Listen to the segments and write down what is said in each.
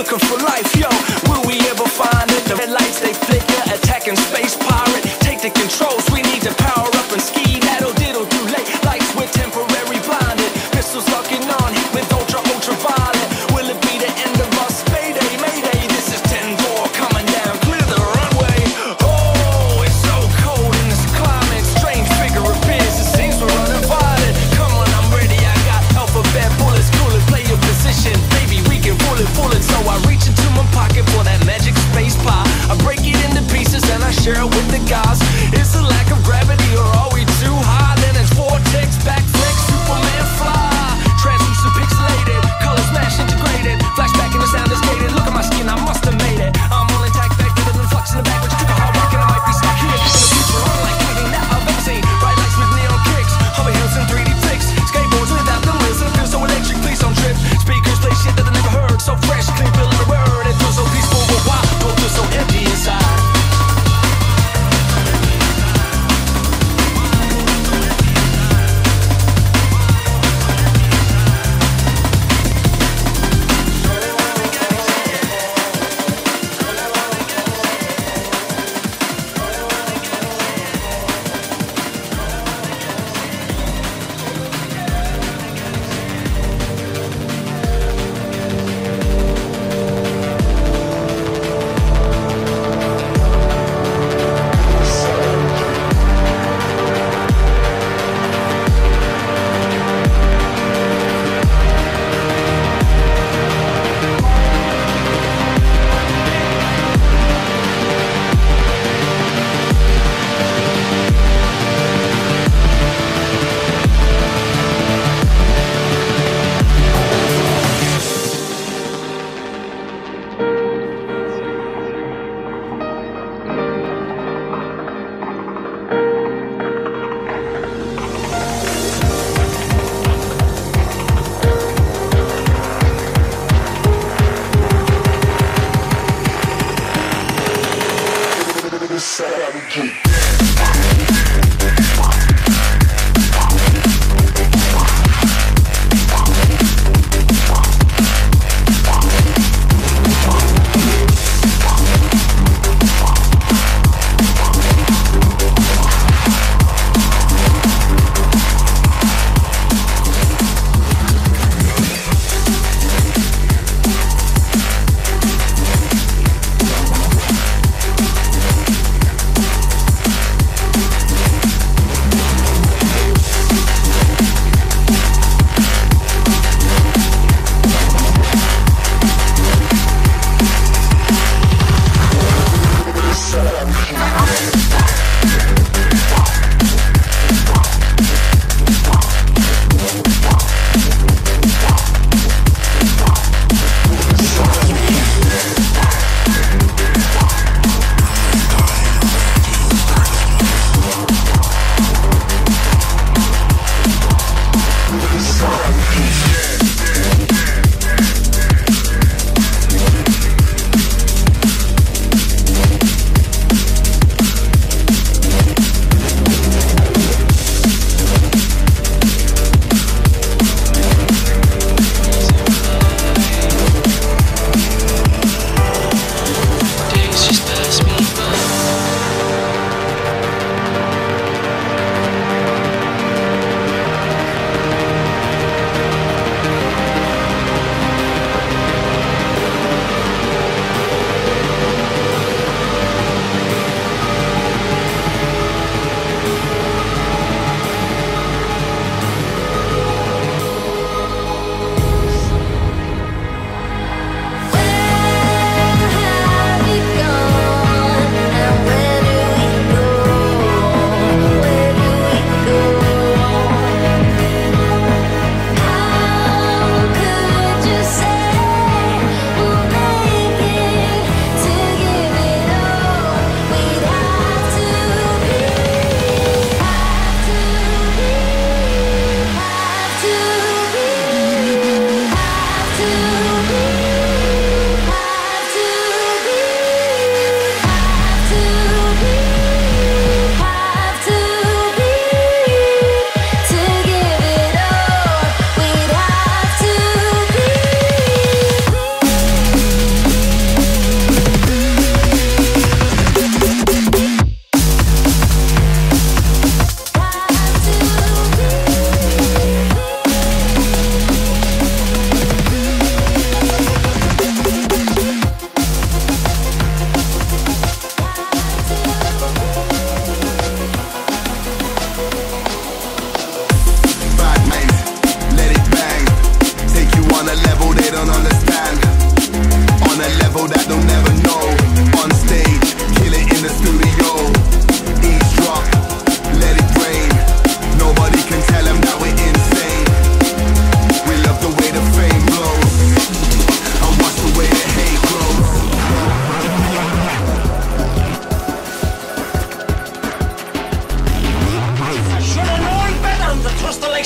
looking for life, yo. Will we ever find it? The red lights, they flicker, attacking space pirate. Take the controls, we need to power up and ski. That'll diddle too late, lights we're temporary blinded. Missiles locking on, hit with ultraviolet. Will it be the end of us? Mayday, mayday, this is 10-4 coming down, clear the runway. Oh, it's so cold in this climate, strange figure appears, it seems we're uninvited. Come on, I'm ready, I got alphabet bullets, cool it, play your position. Baby, we can pull it, so I reach into my pocket for that magic space pie. I break it into pieces and I share it with the guys. Is the lack of gravity or are we too high? Then it's vortex, backflip, Superman fly. Translucent pixelated, colors smash integrated. Flashback and the sound is gated. Look at my skin, I must have made it. I'm all intact, back to the flux in the back, which took a hard rock and I might be stuck here in the future. Unlike anything that I've ever seen. Bright lights with neon kicks, hover hills and 3D flicks. Skateboards without the wheels and it feels so electric. Please don't trip. Speakers play shit that I never heard. So fresh, clean, feel every word. It feels so peaceful, but why? Don't feel so empty inside.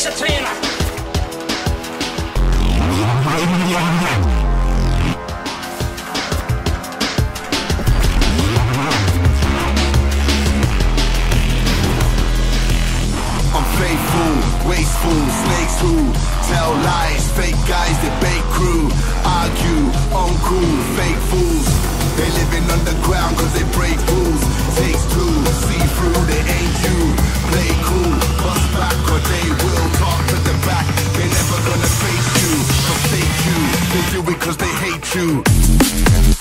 disciplina. Unfaithful, wasteful, snakes who tell lies, fake guys, debate crew, argue, uncool, fake fools. They living underground cause they break rules. Takes two, see through, they ain't you. Play cool, bust back or they will talk to the back. They never gonna face you, forsake you. They do it cause they hate you.